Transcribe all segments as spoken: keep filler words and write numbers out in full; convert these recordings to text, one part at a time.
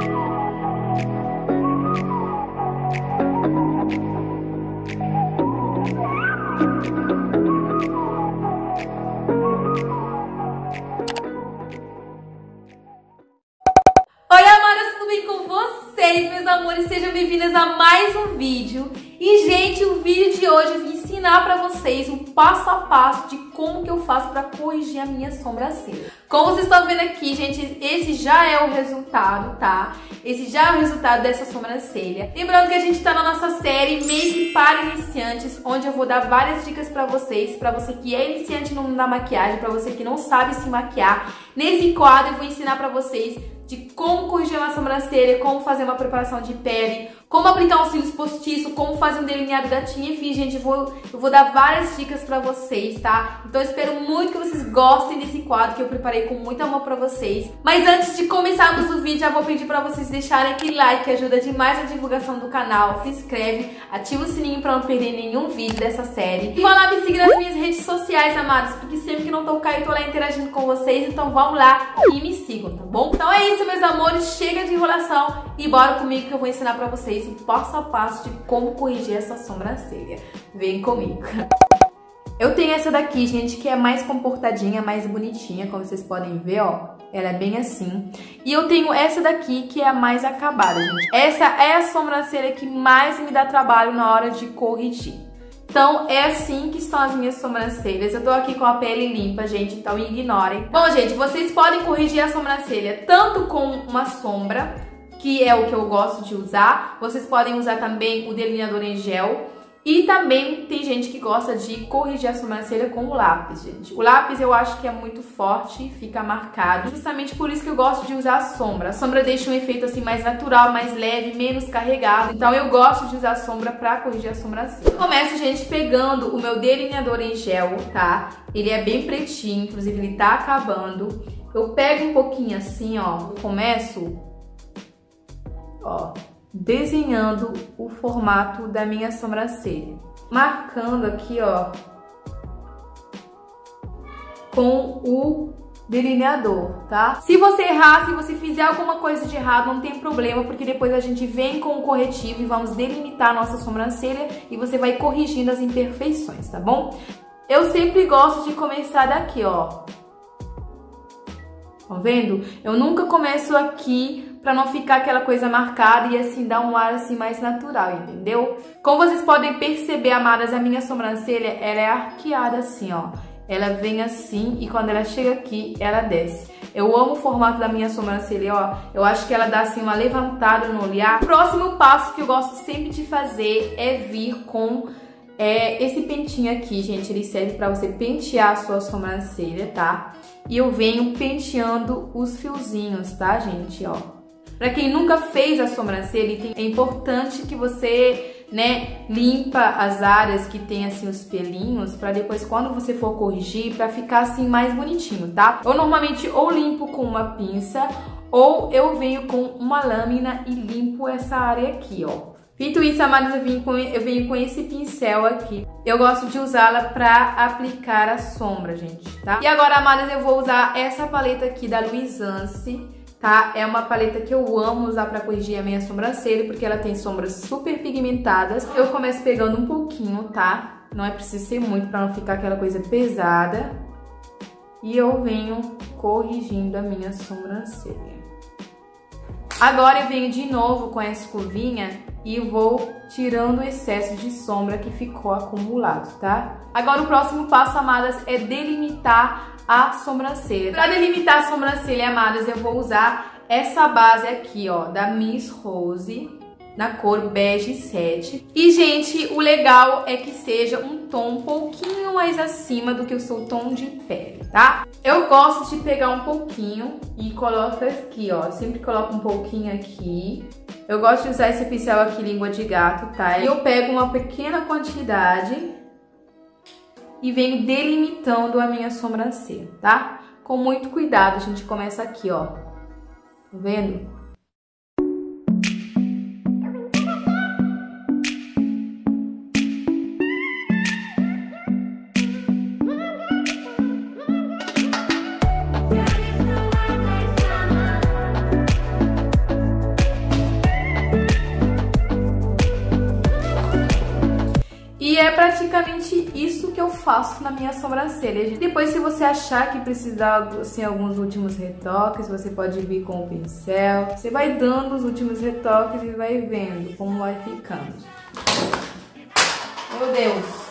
Meus amores, sejam bem-vindas a mais um vídeo. E, gente, o vídeo de hoje eu vim ensinar pra vocês um passo a passo de como que eu faço pra corrigir a minha sobrancelha. Como vocês estão vendo aqui, gente, esse já é o resultado, tá? Esse já é o resultado dessa sobrancelha. Lembrando que a gente tá na nossa série Make para Iniciantes, onde eu vou dar várias dicas pra vocês, pra você que é iniciante no mundo da maquiagem, pra você que não sabe se maquiar. Nesse quadro eu vou ensinar pra vocês de como corrigir uma sobrancelha, como fazer uma preparação de pele, como aplicar um cílios postiço, como fazer um delineado gatinho, enfim, gente, eu vou, eu vou dar várias dicas pra vocês, tá? Então eu espero muito que vocês gostem desse quadro que eu preparei com muito amor pra vocês. Mas antes de começarmos o vídeo, já vou pedir pra vocês deixarem aquele like que ajuda demais na divulgação do canal. Se inscreve, ativa o sininho pra não perder nenhum vídeo dessa série. E vão lá me seguir nas minhas redes sociais, amados, porque sempre que não tocar eu tô lá interagindo com vocês, então vamos lá e me sigam, tá bom? Então é isso, meus amores, chega de enrolação e bora comigo que eu vou ensinar pra vocês o passo a passo de como corrigir essa sobrancelha. Vem comigo. Eu tenho essa daqui, gente, que é mais comportadinha, mais bonitinha, como vocês podem ver, ó. Ela é bem assim. E eu tenho essa daqui, que é a mais acabada, gente. Essa é a sobrancelha que mais me dá trabalho na hora de corrigir. Então, é assim que estão as minhas sobrancelhas. Eu tô aqui com a pele limpa, gente, então ignorem. Bom, gente, vocês podem corrigir a sobrancelha tanto com uma sombra, que é o que eu gosto de usar. Vocês podem usar também o delineador em gel. E também tem gente que gosta de corrigir a sobrancelha com o lápis, gente. O lápis eu acho que é muito forte, fica marcado. Justamente por isso que eu gosto de usar a sombra. A sombra deixa um efeito assim mais natural, mais leve, menos carregado. Então eu gosto de usar a sombra pra corrigir a sobrancelha. Eu começo, gente, pegando o meu delineador em gel, tá? Ele é bem pretinho, inclusive ele tá acabando. Eu pego um pouquinho assim, ó. Começo, ó, desenhando o formato da minha sobrancelha, marcando aqui, ó, com o delineador, tá? Se você errar, se você fizer alguma coisa de errado, não tem problema, porque depois a gente vem com o corretivo e vamos delimitar a nossa sobrancelha e você vai corrigindo as imperfeições, tá bom? Eu sempre gosto de começar daqui, ó. Tá vendo? Eu nunca começo aqui pra não ficar aquela coisa marcada e assim dar um ar assim mais natural, entendeu? Como vocês podem perceber, amadas, a minha sobrancelha, ela é arqueada assim, ó. Ela vem assim e quando ela chega aqui, ela desce. Eu amo o formato da minha sobrancelha, ó. Eu acho que ela dá assim uma levantada no olhar. O próximo passo que eu gosto sempre de fazer é vir com é, esse pentinho aqui, gente. Ele serve pra você pentear a sua sobrancelha, tá? E eu venho penteando os fiozinhos, tá, gente, ó. Pra quem nunca fez a sobrancelha, é importante que você, né, limpa as áreas que tem assim os pelinhos, pra depois quando você for corrigir, pra ficar assim mais bonitinho, tá? Eu normalmente ou limpo com uma pinça, ou eu venho com uma lâmina e limpo essa área aqui, ó. Feito isso, amadas, eu venho, com, eu venho com esse pincel aqui. Eu gosto de usá-la pra aplicar a sombra, gente, tá? E agora, amadas, eu vou usar essa paleta aqui da Luisance, tá? É uma paleta que eu amo usar pra corrigir a minha sobrancelha, porque ela tem sombras super pigmentadas. Eu começo pegando um pouquinho, tá? Não é preciso ser muito pra não ficar aquela coisa pesada. E eu venho corrigindo a minha sobrancelha. Agora eu venho de novo com essa escovinha e vou tirando o excesso de sombra que ficou acumulado, tá? Agora o próximo passo, amadas, é delimitar a sobrancelha. Para delimitar a sobrancelha, amadas, eu vou usar essa base aqui, ó, da Miss Rose, na cor bege sete. E, gente, o legal é que seja um tom um pouquinho mais acima do que o seu tom de pele, tá? Eu gosto de pegar um pouquinho e coloco aqui, ó. Sempre coloco um pouquinho aqui. Eu gosto de usar esse pincel aqui, língua de gato, tá? E eu pego uma pequena quantidade e venho delimitando a minha sobrancelha, tá? Com muito cuidado, a gente começa aqui, ó. Tá vendo? é praticamente isso que eu faço na minha sobrancelha. Depois, se você achar que precisa dar assim, alguns últimos retoques, você pode vir com o pincel. Você vai dando os últimos retoques e vai vendo como vai ficando. Meu Deus!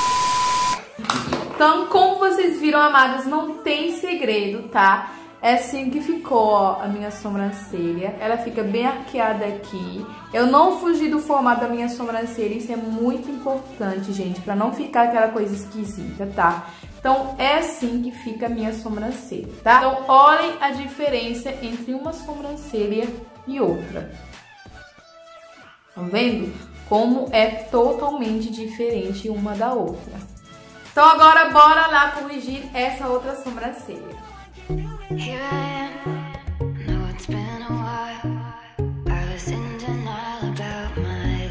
Então, como vocês viram, amados, não tem segredo, tá? É assim que ficou, ó, a minha sobrancelha. Ela fica bem arqueada aqui. Eu não fugi do formato da minha sobrancelha. Isso é muito importante, gente, pra não ficar aquela coisa esquisita, tá? Então, é assim que fica a minha sobrancelha, tá? Então, olhem a diferença entre uma sobrancelha e outra. Estão vendo? Como é totalmente diferente uma da outra. Então, agora, bora lá corrigir essa outra sobrancelha. Here I am, know it's been a while. I was in denial about my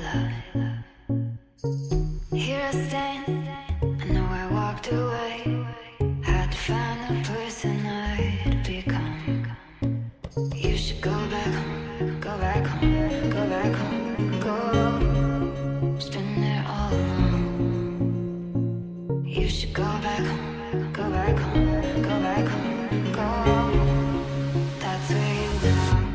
love. Here I stand, I know I walked away. Had to find the person I'd become. You should go back home, go back home, go back home, go. Just been there all along. You should go back home, go back home, go back home. That's where you belong.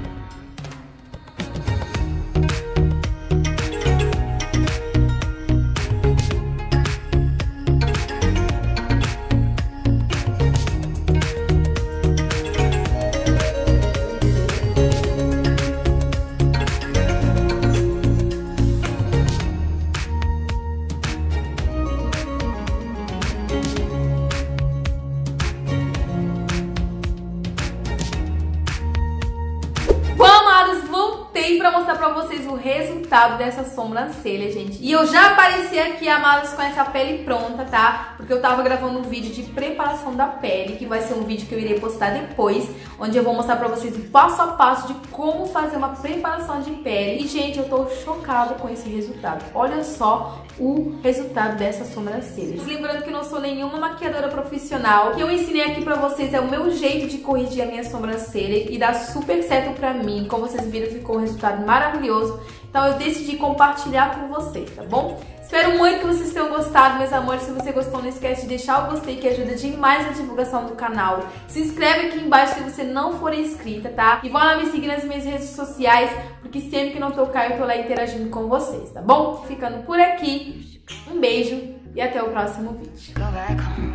Pra mostrar pra vocês o resultado dessa sobrancelha, gente. E eu já apareci aqui, amados, com essa pele pronta, tá? Porque eu tava gravando um vídeo de preparação da pele, que vai ser um vídeo que eu irei postar depois, onde eu vou mostrar pra vocês o passo a passo de como fazer uma preparação de pele. E, gente, eu tô chocada com esse resultado. Olha só o resultado dessa sobrancelha. Lembrando que eu não sou nenhuma maquiadora profissional. O que eu ensinei aqui pra vocês é o meu jeito de corrigir a minha sobrancelha e dá super certo pra mim. Como vocês viram, ficou um resultado maravilhoso. Então eu decidi compartilhar com vocês, tá bom? Espero muito que vocês tenham gostado, meus amores. Se você gostou, não esquece de deixar o gostei, que ajuda demais na divulgação do canal. Se inscreve aqui embaixo se você não for inscrita, tá? E vão lá me seguir nas minhas redes sociais, porque sempre que não tocar eu tô lá interagindo com vocês, tá bom? Ficando por aqui, um beijo e até o próximo vídeo.